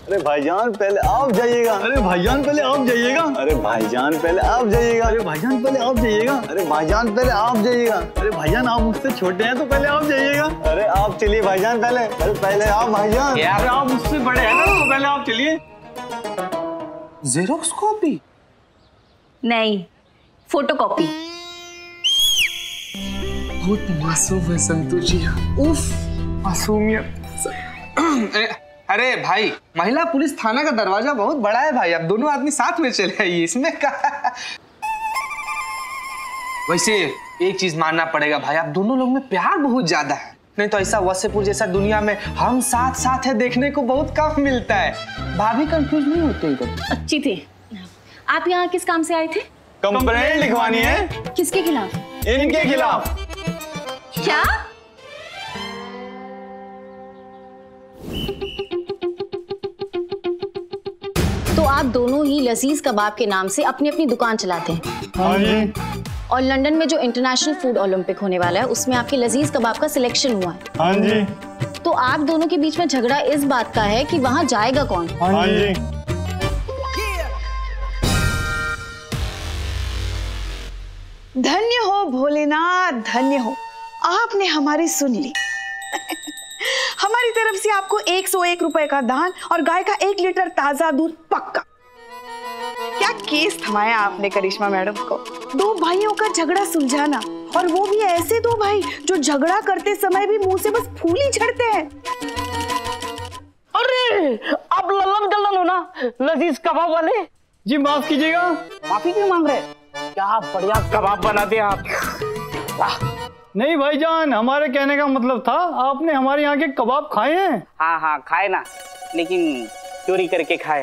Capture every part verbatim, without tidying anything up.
अरे भाईजान पहले आप जाइएगा। अरे भाईजान पहले आप जाइएगा। अरे भाईजान पहले आप जाइएगा। अरे भाईजान पहले आप जाइएगा। अरे भाईजान पहले आप जाइएगा। अरे भाईजान आप मुझसे छोटे हैं तो पहले आप जाइएगा। अरे आप चलिए भाईजान पहले। अरे पहले आप भाईजान। यार आप मुझसे बड़े हैं ना तो पहले आप चलिए। जेरोक्स कॉपी नहीं, फोटोकॉपी। बहुत मासूम है संतोष जी। उफ मासूमियत। अरे भाई, महिला पुलिस थाना का दरवाजा बहुत बड़ा है भाई, अब दोनों आदमी साथ में चले आइए, इसमें क्या। वैसे एक चीज मानना पड़ेगा भाई, आप दोनों लोग में प्यार बहुत ज्यादा है, नहीं तो ऐसा वसेपुर जैसा दुनिया में हम साथ साथ है देखने को बहुत कम मिलता है। भाभी कंफ्यूज नहीं होते इधर? अच्छी थी। आप यहाँ किस काम से आए थे? कंप्लेंट लिखवानी है। किसके खिलाफ? इनके खिलाफ। क्या? तो आप दोनों ही लजीज कबाब के नाम से अपनी अपनी दुकान चलाते हैं? हाँ जी। और लंदन में जो इंटरनेशनल फूड ओलंपिक होने वाला है उसमें आपके लजीज कबाब का सिलेक्शन हुआ है? हाँ जी। तो आप दोनों के बीच में झगड़ा इस बात का है कि वहाँ जाएगा कौन? हाँ जी। धन्य हो भोलेनाथ, धन्य हो, आपने हमारी सुन ली। हमारी तरफ से आपको एक सौ एक रुपए का दान और गाय का एक लीटर ताजा दूध पक्का। क्या केस थमाया आपने करिश्मा मैडम को। दो भाइयों का झगड़ा सुलझाना, और वो भी ऐसे दो भाई जो झगड़ा करते समय भी मुंह से बस फूल ही झड़ते हैं। अरे आप लल्लन गल्लन हो ना, लजीज कबाब वाले। जी माफ कीजिएगा। माफी क्यों मांग रहे? क्या बढ़िया कबाब बनाते हैं आप। वाह। नहीं भाईजान, हमारे कहने का मतलब था आपने हमारे यहाँ के कबाब खाए हैं? हाँ हाँ खाए ना, लेकिन चोरी करके खाए।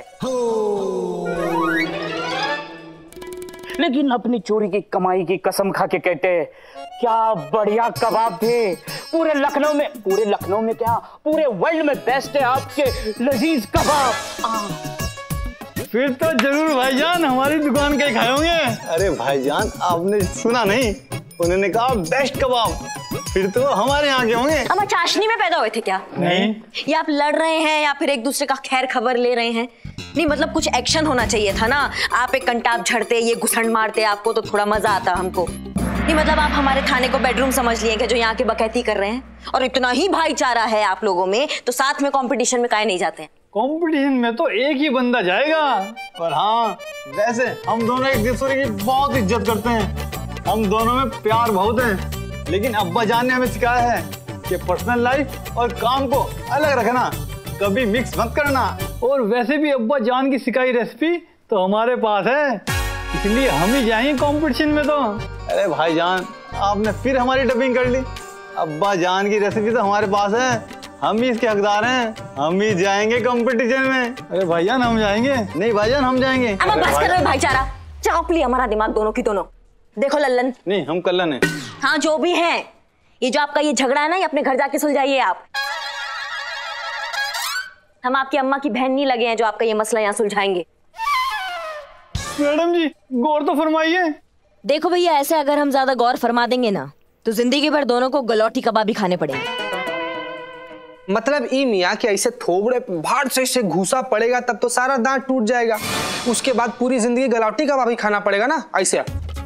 लेकिन अपनी चोरी की कमाई की कसम खा के कहते हैं क्या बढ़िया कबाब थे। पूरे लखनऊ में, पूरे लखनऊ में क्या पूरे वर्ल्ड में बेस्ट है आपके लजीज कबाब। फिर तो जरूर भाईजान हमारी दुकान के खाए होंगे। अरे भाईजान आपने सुना नहीं, उन्होंने कहा बेस्ट कबाब, फिर तो हमारे यहाँ के होंगे। हम चाशनी में पैदा हुए थे क्या? नहीं। या आप लड़ रहे हैं या फिर एक दूसरे का खैर खबर ले रहे हैं? नहीं मतलब कुछ एक्शन होना चाहिए था ना। आप एक कंटाप झड़ते, ये घुसंड मारते आपको तो थोड़ा मजा आता हमको। नहीं मतलब आप हमारे थाने को बेडरूम समझ लिए कि जो यहाँ के बकैती कर रहे हैं। और इतना ही भाईचारा है आप लोगों में तो साथ में कंपटीशन में काहे नहीं जाते हैं? कंपटीशन में तो एक ही बंदा जाएगा। पर हाँ, वैसे हम दोनों एक दूसरे की बहुत इज्जत करते हैं, हम दोनों में प्यार बहुत है। लेकिन अब्बा जान ने हमें सिखाया है कि पर्सनल लाइफ और काम को अलग रखना, कभी मिक्स मत करना। और वैसे भी अब्बा जान की सिखाई रेसिपी तो हमारे पास है, इसलिए हम ही जाएंगे कंपटीशन में। तो अरे भाईजान आपने फिर हमारी डबिंग कर ली। अब्बा जान की रेसिपी तो हमारे पास है, हम ही इसके हकदार हैं, हम ही जाएंगे कंपटीशन में। अरे भाईजान हम जाएंगे। नहीं भाईजान हम जाएंगे। अब आप बस कर रहे हो भाईचारा, चाप लिया हमारा दिमाग दोनों की दोनों। देखो लल्लन। नहीं हम कल्लन है। हाँ जो भी है, ये जो आपका ये झगड़ा है ना, ये अपने घर जाके सुलझाइए आप। हम आपकी अम्मा की बहन नहीं लगे हैं जो आपका ये मसला यहाँ सुलझाएंगे। मैडम जी गौर तो फरमाइए। देखो भैया, ऐसे अगर हम ज्यादा गौर फरमा देंगे ना तो जिंदगी भर दोनों को गलौटी कबाब ही खाने पड़ेंगे। मतलब ई मियाँ कि ऐसे थोबड़े भाड़ से से घुसा पड़ेगा तब तो सारा दांत टूट जाएगा, उसके बाद पूरी जिंदगी गलौटी कबाब ही खाना पड़ेगा ना, ऐसे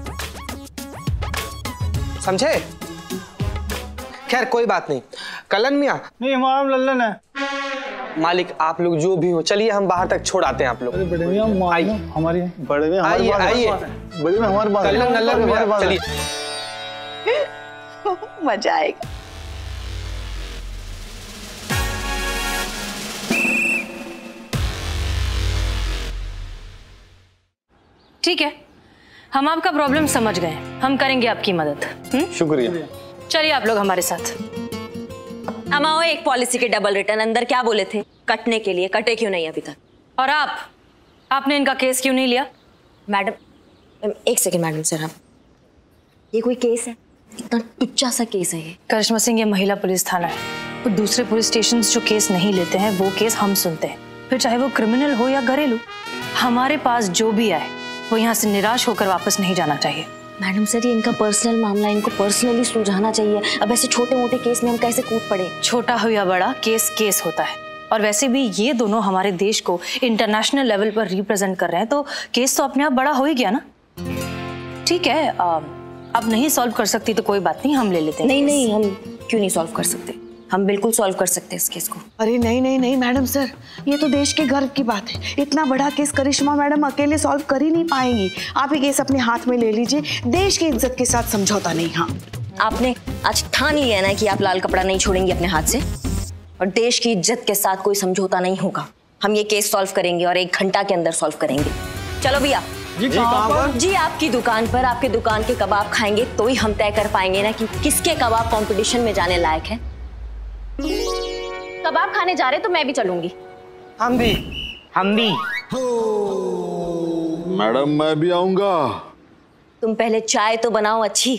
समझे? खैर कोई बात नहीं। कलन मियाँ। नहीं हमारा लल्लन है। मालिक आप लोग जो भी हो, चलिए हम बाहर तक छोड़ आते हैं आप लोग। बड़े मियाँ हमारी बड़े में आइए आइए, बड़े में हमारे पास कलन नल्लन मियाँ चलिए। मजा आएगा। ठीक है, हम आपका प्रॉब्लम समझ गए, हम करेंगे आपकी मदद। शुक्रिया। चलिए आप लोग हमारे साथ। हम आओ, एक पॉलिसी के डबल रिटर्न अंदर क्या बोले थे? कटने के लिए, कटे क्यों नहीं अभी तक? और आप आपने इनका केस क्यों नहीं लिया? मैडम एक सेकंड मैडम सर, आप ये कोई केस है? इतना टुच्चा सा केस है ये। करिश्मा सिंह ये महिला पुलिस थाना है, तो दूसरे पुलिस स्टेशन जो केस नहीं लेते हैं वो केस हम सुनते हैं, फिर चाहे वो क्रिमिनल हो या घरेलू। हमारे पास जो भी आए वो यहाँ से निराश होकर वापस नहीं जाना चाहिए। मैडम सर ये इनका पर्सनल मामला, इनको पर्सनली सुलझाना चाहिए। अब ऐसे छोटे मोटे केस में हम कैसे कूद पड़े? छोटा हो या बड़ा, केस केस होता है। और वैसे भी ये दोनों हमारे देश को इंटरनेशनल लेवल पर रिप्रेजेंट कर रहे हैं, तो केस तो अपने आप बड़ा हो ही गया ना। ठीक है, अब नहीं सॉल्व कर सकती तो कोई बात नहीं, हम ले लेते हैं। नहीं नहीं, हम क्यों नहीं सॉल्व कर सकते? हम बिल्कुल सॉल्व कर सकते हैं इस केस को। अरे नहीं नहीं नहीं मैडम सर, ये तो देश के गर्व की बात है। इतना बड़ा केस करिश्मा मैडम अकेले सॉल्व कर ही नहीं पाएंगी। आप ये केस अपने हाथ में ले लीजिए, देश की इज्जत के साथ समझौता नहीं। हाँ, आपने आज ठान लिया ना कि आप लाल कपड़ा नहीं छोड़ेंगे अपने हाथ से, और देश की इज्जत के साथ कोई समझौता नहीं होगा। हम ये केस सॉल्व करेंगे और एक घंटा के अंदर सॉल्व करेंगे। चलो भैया। जी कहाँ पर? जी आपकी दुकान पर। आपके दुकान के कबाब खाएंगे तो ही हम तय कर पाएंगे ना कि किसके कबाब कंपटीशन में जाने लायक है। कबाब खाने जा रहे तो मैं भी चलूंगी। हम भी हम भी मैडम मैं भी आऊंगा। तुम पहले चाय तो बनाओ अच्छी।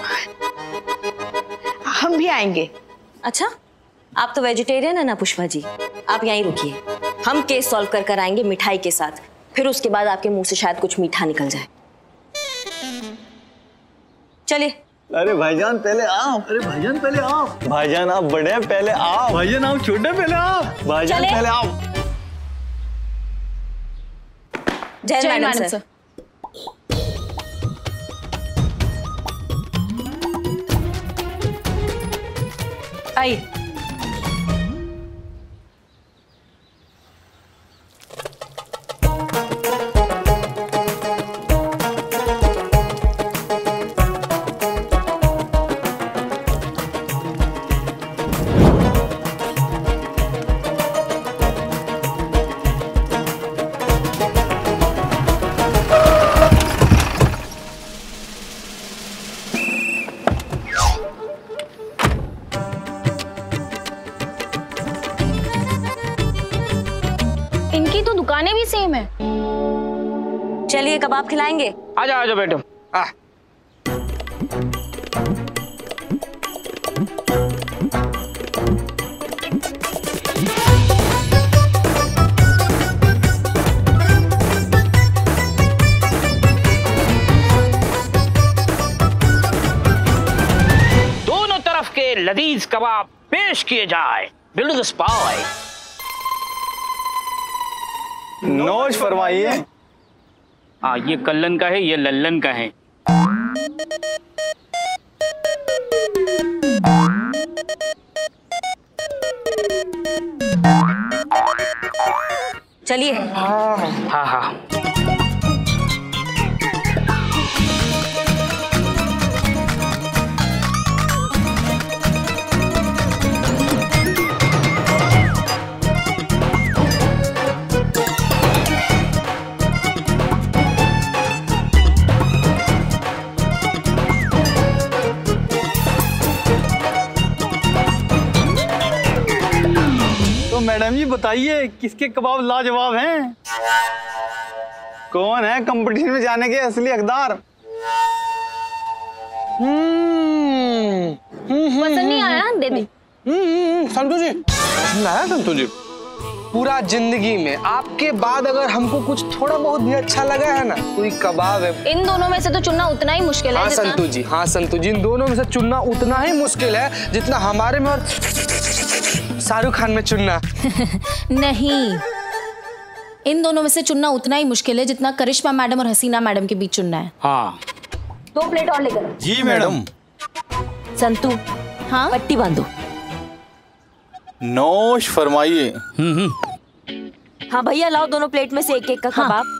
हम भी आएंगे। अच्छा, आप तो वेजिटेरियन है ना पुष्पा जी, आप यहीं रुकिए। हम केस सॉल्व कर कर आएंगे मिठाई के साथ, फिर उसके बाद आपके मुंह से शायद कुछ मीठा निकल जाए। चलिए। अरे भाईजान पहले आप। अरे भाईजान पहले आप। भाईजान आप बड़े हैं, पहले आप। भाईजान आप छोटे, पहले आप। भाईजान पहले आप। जय जय मैडम सर। आइए। दुकानें भी सेम है। चलिए कबाब खिलाएंगे। आजा आजा बेटो। आ दोनों तरफ के लजीज कबाब पेश किए जाए। Build the spy. नोश फरमाइए। हाँ, ये कल्लन का है, ये लल्लन का है। चलिए। हाँ हाँ। तो मैडम जी बताइए किसके कबाब लाजवाब हैं? कौन है कंपटीशन में जाने के असली हकदार? पसंद नहीं आया? दे दे। संतोष जी, पसंद आया संतोष जी? पूरा जिंदगी में आपके बाद अगर हमको कुछ थोड़ा बहुत भी अच्छा लगा है ना, तो ये कबाब है। इन दोनों में से तो चुनना उतना ही मुश्किल है। हाँ संतोष जी, हाँ संतोष जी, इन दोनों में से चुनना उतना ही मुश्किल है जितना हमारे में और शाहरुख खान में चुनना। नहीं, इन दोनों में से चुनना उतना ही मुश्किल है जितना करिश्मा मैडम और हसीना मैडम के बीच चुनना है। हाँ। दो प्लेट और लेकर। जी मैडम। संतू, हाँ पट्टी बांधो। नोश फरमाइए। हम्म हाँ भैया, लाओ दोनों प्लेट में से एक एक का हाँ। कबाब।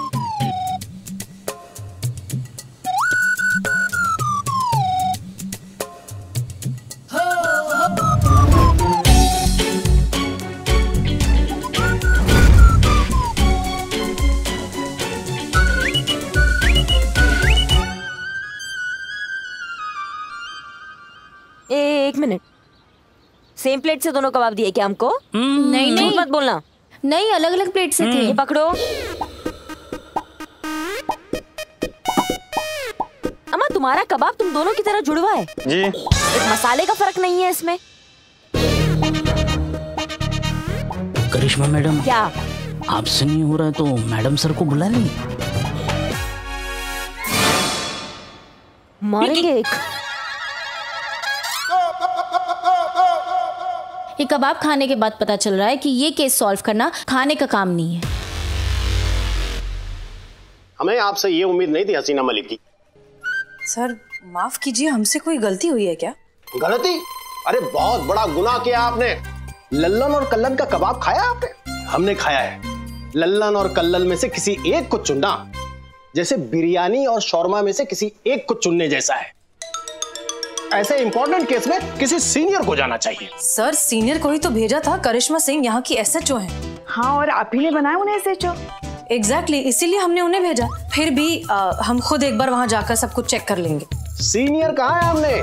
एक मिनट, सेम प्लेट से दोनों कबाब दिए क्या हमको? नहीं नहीं मत बोलना। नहीं, अलग अलग प्लेट से थे। ये पकड़ो। अम्मा, तुम्हारा कबाब तुम दोनों की तरह जुड़वा है जी। एक मसाले का फर्क नहीं है इसमें। करिश्मा मैडम, क्या आपसे नहीं हो रहा है तो मैडम सर को बुला लें। मारेंगे एक। ये कबाब खाने के बाद पता चल रहा है कि ये केस सॉल्व करना खाने का काम नहीं है। हमें आपसे ये उम्मीद नहीं थी हसीना मलिक की। सर माफ कीजिए, हमसे कोई गलती हुई है क्या? गलती? अरे बहुत बड़ा गुनाह किया आपने। लल्लन और कल्लन का कबाब खाया आपने? हमने खाया है। लल्लन और कल्लन में से किसी एक को चुनना जैसे बिरयानी और शौरमा में से किसी एक को चुनने जैसा है। ऐसे इंपॉर्टेंट केस में किसी सीनियर को जाना चाहिए। सर सीनियर को ही तो भेजा था, करिश्मा सिंह यहाँ की एस एच ओ है। हाँ, और आप ही ने बनाया उन्हें एस एच ओ। एग्जैक्टली, इसीलिए हमने उन्हें भेजा। फिर भी आ, हम खुद एक बार वहां जाकर सब कुछ चेक कर लेंगे। सीनियर कहाँ है? हमने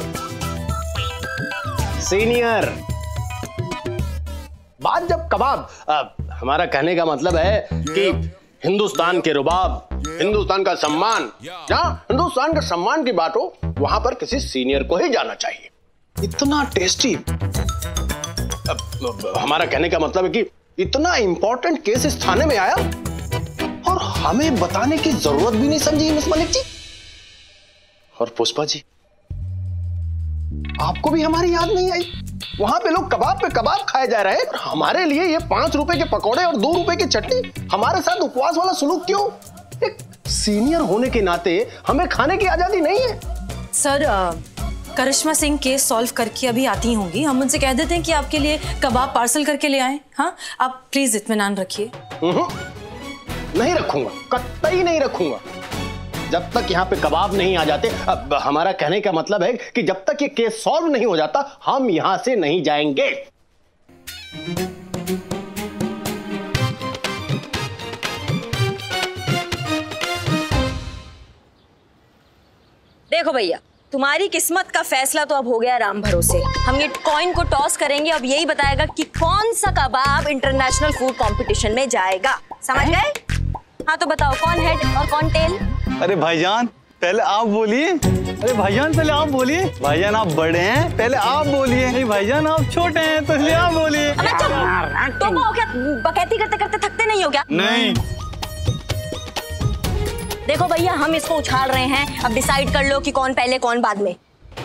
सीनियर बात जब कबाब आ, हमारा कहने का मतलब है कि हिंदुस्तान के रुबाब, हिंदुस्तान का सम्मान, जहाँ हिंदुस्तान के सम्मान की बात हो वहां पर किसी सीनियर को ही जाना चाहिए। इतना टेस्टी, हमारा कहने का मतलब है कि इतना इंपॉर्टेंट केस इस थाने में आया और हमें बताने की जरूरत भी नहीं समझी मिस मलिक जी। और पुष्पा जी, आपको भी हमारी याद नहीं आई? वहां पे लोग कबाब पे कबाब खाए जा रहे हैं और हमारे लिए ये पांच रुपए के पकौड़े और दो रुपए की चटनी, हमारे साथ उपवास वाला सुलूक क्यों? एक सीनियर होने के नाते हमें खाने की आजादी नहीं है? सर आ, करिश्मा सिंह केस सॉल्व करके अभी आती होंगी, हम उनसे कह देते हैं कि आपके लिए कबाब पार्सल करके ले आए। हाँ, आप प्लीज इत्मीनान रखिए। नहीं रखूंगा, कतई नहीं रखूंगा जब तक यहाँ पे कबाब नहीं आ जाते। अब हमारा कहने का मतलब है कि जब तक ये केस सॉल्व नहीं हो जाता हम यहां से नहीं जाएंगे। देखो भैया, तुम्हारी किस्मत का फैसला तो अब हो गया राम भरोसे। हम ये कॉइन को टॉस करेंगे, अब यही बताएगा कि कौन सा कबाब इंटरनेशनल फूड कंपटीशन में जाएगा। समझ गए? हाँ तो बताओ, कौन हेड और कौन टेल? अरे भाईजान पहले आप बोलिए। अरे भाईजान पहले आप बोलिए। भाईजान आप बड़े हैं, पहले आप बोलिए। नहीं भाईजान आप छोटे हैं तो इसलिए आप बोलिए। अबे चुप, तुम हो क्या बकैती करते करते थकते नहीं हो क्या? नहीं। देखो भैया, हम इसको उछाल रहे हैं, अब डिसाइड कर लो कि कौन पहले कौन बाद में।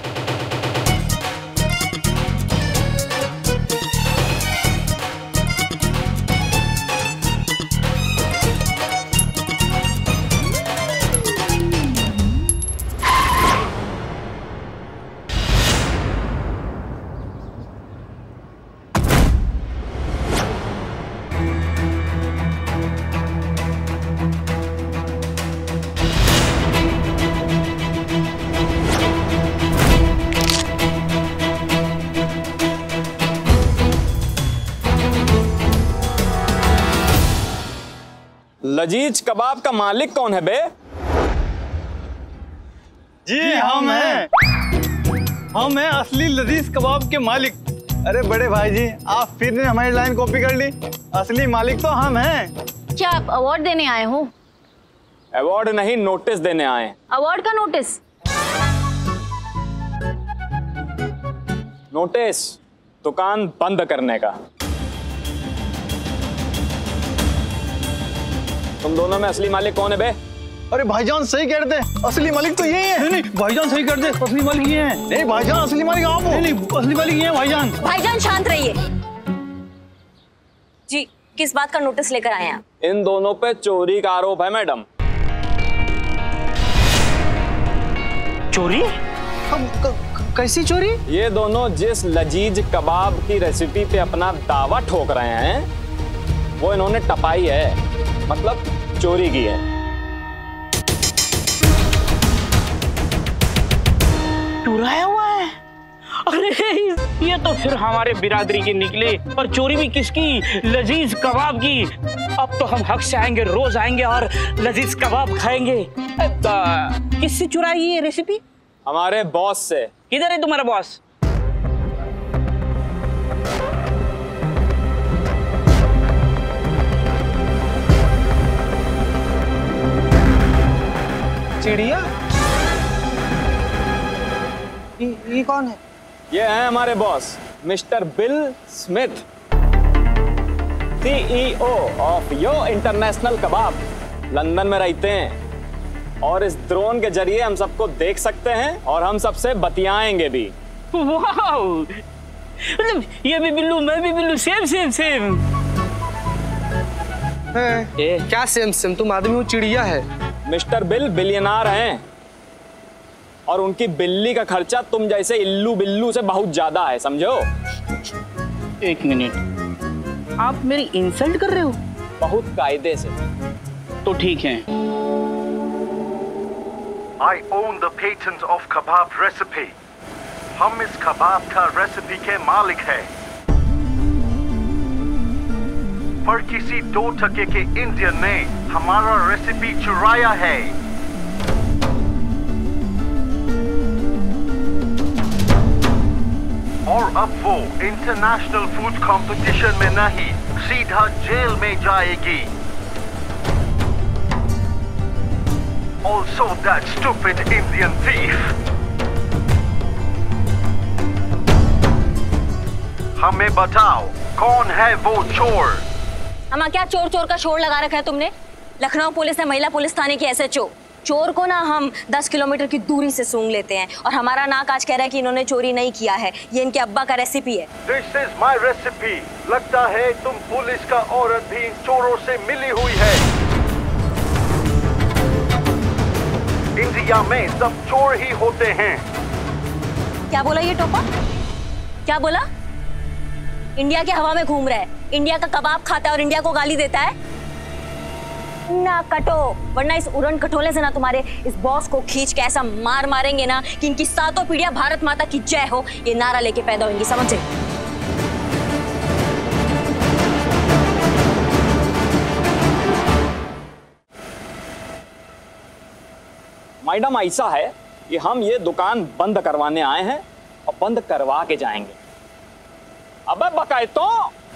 लजीज कबाब का मालिक कौन है बे? जी हम हैं। हम हैं असली लजीज कबाब के मालिक। अरे बड़े भाई जी, आप फिर ने हमारी लाइन कॉपी कर ली। असली मालिक तो हम हैं। क्या आप अवार्ड देने आए हो? अवार्ड नहीं, नोटिस देने आए। अवार्ड का नोटिस? नोटिस दुकान बंद करने का। तुम दोनों में असली मालिक कौन है बे? अरे भाईजान सही कह रहे थे, असली मालिक तो यही है। नहीं नहीं भाईजान सही कर दे, असली मालिक ये हैं। नहीं भाईजान असली मालिक आप हो। नहीं नहीं असली मालिक ये हैं भाईजान। भाईजान शांत रहिए। जी किस बात का नोटिस लेकर आए हैं? इन दोनों पे चोरी का आरोप है मैडम। चोरी? हम कैसी चोरी? ये दोनों जिस लजीज कबाब की रेसिपी पे अपना दावा ठोक रहे हैं वो इन्होंने टपाई है, मतलब चोरी की है। चुराया हुआ है? अरे ये तो फिर हमारे बिरादरी की निकली, पर चोरी भी किसकी? लजीज कबाब की। अब तो हम हक से आएंगे, रोज आएंगे और लजीज कबाब खाएंगे। किससे चुराई ये रेसिपी? हमारे बॉस से। किधर है तुम्हारा बॉस? चिड़िया? ये, ये कौन है? ये हैं हमारे boss mister Bill Smith, CEO of yo international kebab. London में रहते हैं और इस ड्रोन के जरिए हम सबको देख सकते हैं और हम सबसे बतियाएंगे भी। वाओ, मतलब ये भी बिल्लू, मैं भी बिल्लू, सेम सेम सेम। ए, क्या सेम सेम? तुम आदमी हो चिड़िया है। मिस्टर बिल बिलियनार हैं और उनकी बिल्ली का खर्चा तुम जैसे इल्लू बिल्लू से बहुत ज्यादा है, समझो। एक मिनट, आप मेरी इंसल्ट कर रहे हो? बहुत कायदे से। तो ठीक है। I own the patent of kebab recipe. हम इस कबाब का रेसिपी के मालिक हैं। पर किसी दो टके के इंडियन ने हमारा रेसिपी चुराया है। और अब वो इंटरनेशनल फूड कंपटीशन में नहीं, सीधा जेल में जाएगी। Also that stupid Indian thief. हमें बताओ कौन है वो चोर? हमारा क्या चोर चोर का शोर लगा रखा है तुमने? लखनऊ पुलिस है, महिला पुलिस थाने की एस एच ओ। चोर को ना हम दस किलोमीटर की दूरी से सूंघ लेते हैं और हमारा नाक आज कह रहा है कि इन्होंने चोरी नहीं किया है, ये इनके अब्बा का रेसिपी है। This is my recipe. लगता है तुम पुलिस का औरत भी इन चोरों से मिली हुई है। इंडिया में सब चोर ही होते हैं। क्या बोला ये टोपा? क्या बोला? इंडिया के हवा में घूम रहा है, इंडिया का कबाब खाता है और इंडिया को गाली देता है? ना कटो, वरना इस उड़न खटोले से ना तुम्हारे इस बॉस को खींच के ऐसा मार मारेंगे ना कि इनकी सातों पीढ़ियां भारत माता की जय हो ये नारा लेके पैदा होंगी, समझे? मैडम ऐसा है कि हम ये दुकान बंद करवाने आए हैं और बंद करवा के जाएंगे। अबे बकाए तो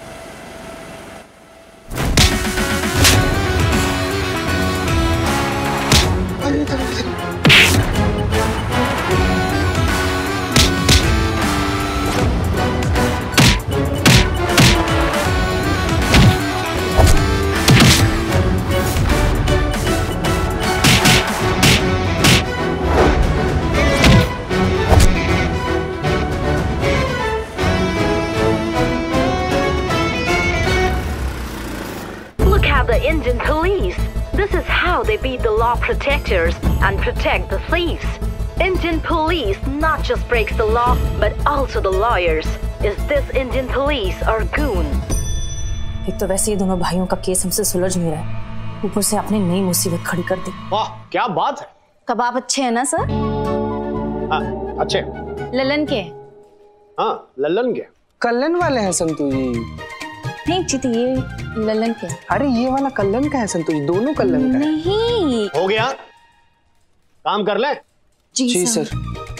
The Indian police. This is how they be the law protectors and protect the thieves. Indian police not just breaks the law but also the lawyers. Is this Indian police or goon? एक तो वैसे ही दोनों भाइयों का case हमसे सुलझ नहीं रहा है, ऊपर से आपने नई मुसीबत खड़ी कर दी। वाह क्या बात है। कबाब अच्छे हैं ना सर? हाँ अच्छे। ललन के? हाँ ललन के। कल्लन वाले हैं संतू जी? नहीं चीती, ये ललन के। अरे ये वाला कल्लन का है संतू जी, दोनों कल्लन का है। नहीं हो गया, काम कर ले। जी, जी सर। सर।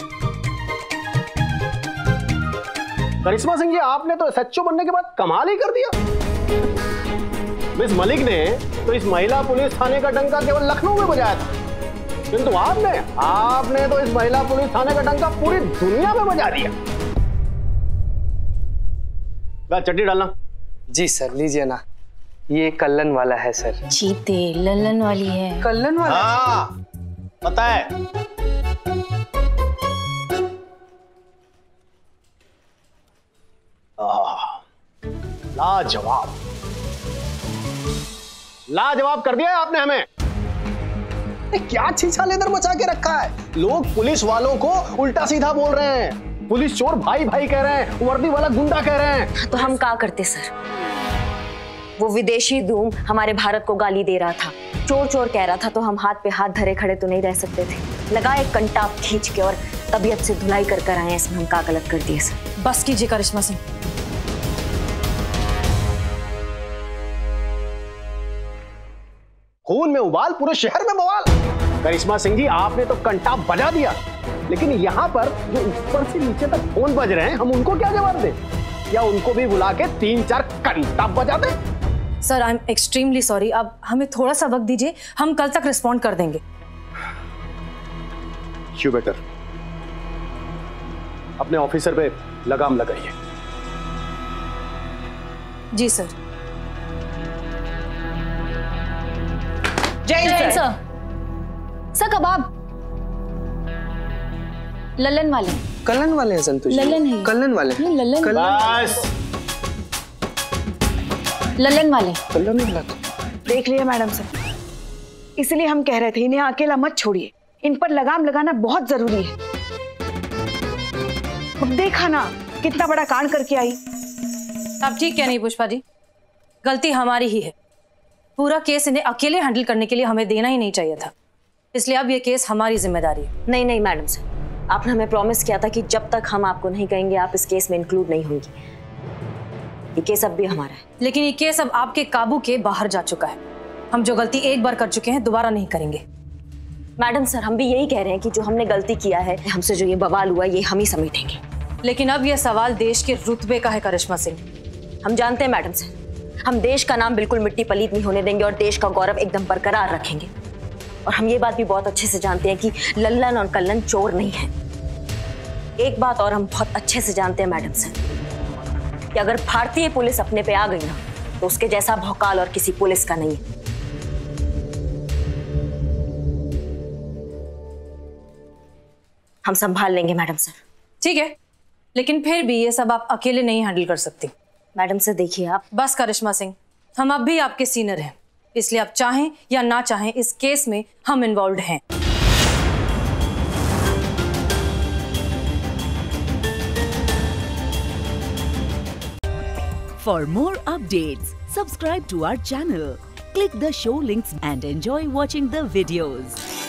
करिश्मा सिंह जी आपने तो एस एच ओ बनने के बाद कमाल ही कर दिया। मिस मलिक ने तो इस महिला पुलिस थाने का डंका केवल लखनऊ में बजाया था, किंतु आपने आपने तो इस महिला पुलिस थाने का डंका पूरी दुनिया में बजा दिया। चट्टी डालना। जी सर लीजिए ना, ये कल्लन वाला है सर। चीते ललन वाली है। कल्लन वाला? हाँ पता है। लाजवाब लाजवाब कर दिया है आपने हमें। क्या छीछा लेदर मचा के रखा है। लोग पुलिस वालों को उल्टा सीधा बोल रहे हैं, पुलिस चोर भाई भाई कह रहे हैं, वर्दी वाला गुंडा कह रहे हैं। तो हम क्या करते सर? वो विदेशी धूम हमारे भारत को गाली दे रहा था, चोर चोर कह रहा था, तो हम हाथ पे हाथ धरे खड़े तो नहीं रह सकते थे। लगा एक कंटाप खींच के और तबीयत से धुलाई कर कर आए, इसमें हम क्या गलत कर दिए सर? बस कीजिए करिश्मा सिंह। खून में उबाल, पूरे शहर में बवाल। करिश्मा सिंह जी आपने तो कंटाप बजा दिया, लेकिन यहाँ पर जो ऊपर से नीचे तक फोन बज रहे हैं, हम उनको क्या जवाब दें? या उनको भी बुला के तीन चार कंटाप बजा दें? Sir I am extremely sorry, अब हमें थोड़ा सा वक्त दीजिए, हम कल तक रिस्पॉन्ड कर देंगे। यू बेटर अपने ऑफिसर पे लगाम लगाइए। जी सर। जय जय सर। सर कबाब ललन वाले। कलन वाले हैं संतोष जी। ललन है। कलन वाले नहीं, ललन। बस ललन वाले। कलन वाला तो देख लिया मैडम सर, इसलिए हम कह रहे थे इन्हें अकेला मत छोड़िए, इन पर लगाम लगाना बहुत जरूरी है। अब देखा ना कितना बड़ा कांड करके आई। आप ठीक क्या नहीं पुष्पा जी, गलती हमारी ही है। पूरा केस इन्हें अकेले हैंडल करने के लिए हमें देना ही नहीं चाहिए था, इसलिए अब ये केस हमारी जिम्मेदारी है। नहीं नहीं मैडम सर, आपने हमें प्रॉमिस किया था कि जब तक हम आपको नहीं कहेंगे आप इस केस में इंक्लूड नहीं होंगी। ये केस अब भी हमारा है। लेकिन ये केस अब आपके काबू के बाहर जा चुका है। हम जो गलती एक बार कर चुके हैं दोबारा नहीं करेंगे। मैडम सर, हम भी यही कह रहे हैं कि जो हमने गलती किया है, हमसे जो ये बवाल हुआ ये हम ही समेटेंगे। लेकिन अब यह सवाल देश के रुतबे का है करिश्मा सिंह। हम जानते हैं मैडम सर, हम देश का नाम बिल्कुल मिट्टी पलीत नहीं होने देंगे और देश का गौरव एकदम बरकरार रखेंगे। और हम ये बात भी बहुत अच्छे से जानते हैं कि लल्लन और कल्लन चोर नहीं है। एक बात और हम बहुत अच्छे से जानते हैं मैडम सर, कि अगर भारतीय पुलिस अपने पे आ गई ना तो उसके जैसा भौकाल और किसी पुलिस का नहीं है। हम संभाल लेंगे मैडम सर। ठीक है, लेकिन फिर भी ये सब आप अकेले नहीं हैंडल कर सकती। मैडम सर देखिए आप। बस करिश्मा सिंह, हम अब भी आपके सीनियर हैं, इसलिए आप चाहें या ना चाहें इस केस में हम इन्वॉल्व हैं। For more updates, subscribe to our channel, click the show links and enjoy watching the videos.